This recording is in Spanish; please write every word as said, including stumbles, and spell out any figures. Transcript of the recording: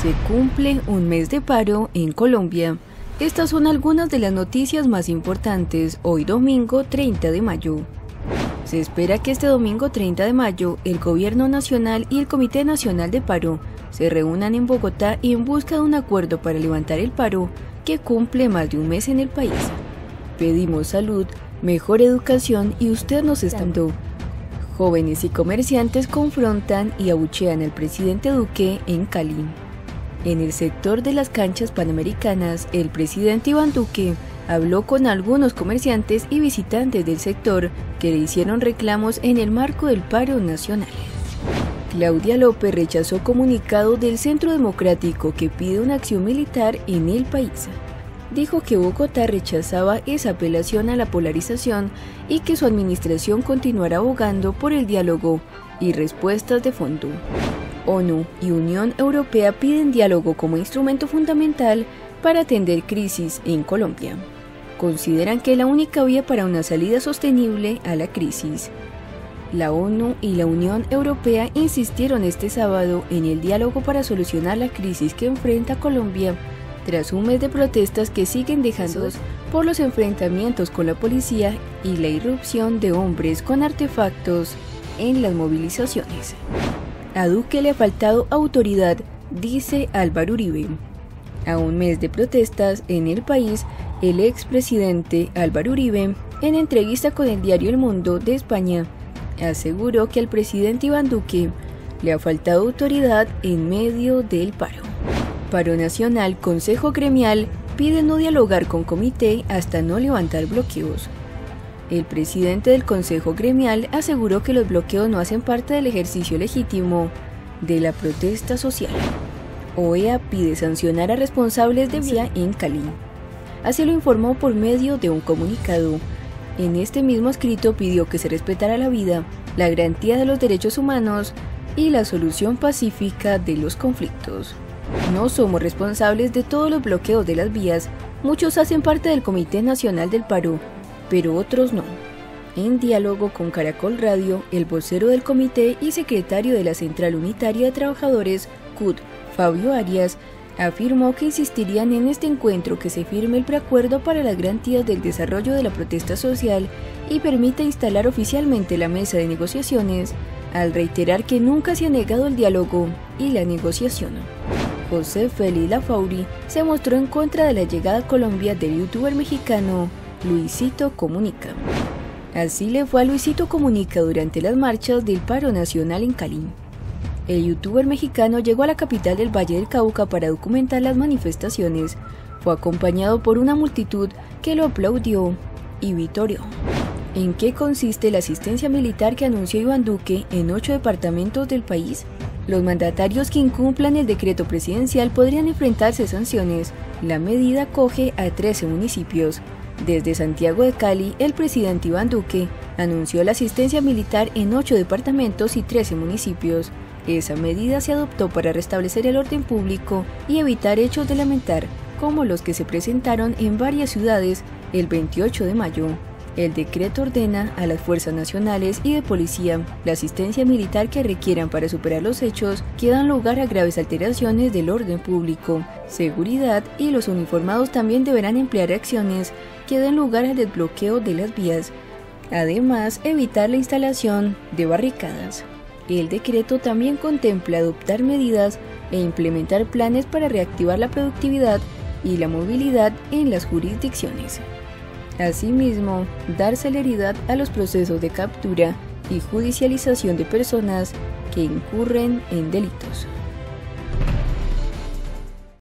Se cumple un mes de paro en Colombia. Estas son algunas de las noticias más importantes hoy domingo treinta de mayo. Se espera que este domingo treinta de mayo el Gobierno Nacional y el Comité Nacional de Paro se reúnan en Bogotá en busca de un acuerdo para levantar el paro que cumple más de un mes en el país. Pedimos salud, mejor educación y usted nos está dando. Jóvenes y comerciantes confrontan y abuchean al presidente Duque en Cali. En el sector de las canchas panamericanas, el presidente Iván Duque habló con algunos comerciantes y visitantes del sector que le hicieron reclamos en el marco del paro nacional. Claudia López rechazó comunicado del Centro Democrático que pide una acción militar en el país. Dijo que Bogotá rechazaba esa apelación a la polarización y que su administración continuará abogando por el diálogo y respuestas de fondo. ONU y Unión Europea piden diálogo como instrumento fundamental para atender crisis en Colombia. Consideran que es la única vía para una salida sostenible a la crisis. La ONU y la Unión Europea insistieron este sábado en el diálogo para solucionar la crisis que enfrenta Colombia tras un mes de protestas que siguen dejando por los enfrentamientos con la policía y la irrupción de hombres con artefactos en las movilizaciones. A Duque le ha faltado autoridad, dice Álvaro Uribe. A un mes de protestas en el país, el expresidente Álvaro Uribe, en entrevista con el diario El Mundo de España, aseguró que al presidente Iván Duque le ha faltado autoridad en medio del paro. Paro nacional, Consejo Gremial pide no dialogar con comité hasta no levantar bloqueos. El presidente del Consejo Gremial aseguró que los bloqueos no hacen parte del ejercicio legítimo de la protesta social. O E A pide sancionar a responsables de vía en Cali. Así lo informó por medio de un comunicado. En este mismo escrito pidió que se respetara la vida, la garantía de los derechos humanos y la solución pacífica de los conflictos. No somos responsables de todos los bloqueos de las vías, muchos hacen parte del Comité Nacional del Paro, pero otros no. En diálogo con Caracol Radio, el vocero del comité y secretario de la Central Unitaria de Trabajadores, C U T, Fabio Arias, afirmó que insistirían en este encuentro que se firme el preacuerdo para las garantías del desarrollo de la protesta social y permita instalar oficialmente la mesa de negociaciones, al reiterar que nunca se ha negado el diálogo y la negociación. José Félix Lafauri se mostró en contra de la llegada a Colombia del youtuber mexicano Luisito Comunica. Así le fue a Luisito Comunica durante las marchas del paro nacional en Cali. El youtuber mexicano llegó a la capital del Valle del Cauca para documentar las manifestaciones. Fue acompañado por una multitud que lo aplaudió y vitoreó. ¿En qué consiste la asistencia militar que anunció Iván Duque en ocho departamentos del país? Los mandatarios que incumplan el decreto presidencial podrían enfrentarse a sanciones. La medida acoge a trece municipios. Desde Santiago de Cali, el presidente Iván Duque anunció la asistencia militar en ocho departamentos y trece municipios. Esa medida se adoptó para restablecer el orden público y evitar hechos de lamentar, como los que se presentaron en varias ciudades el veintiocho de mayo. El decreto ordena a las fuerzas nacionales y de policía la asistencia militar que requieran para superar los hechos que dan lugar a graves alteraciones del orden público, seguridad, y los uniformados también deberán emplear acciones que den lugar al desbloqueo de las vías. Además, evitar la instalación de barricadas. El decreto también contempla adoptar medidas e implementar planes para reactivar la productividad y la movilidad en las jurisdicciones. Asimismo, dar celeridad a los procesos de captura y judicialización de personas que incurren en delitos.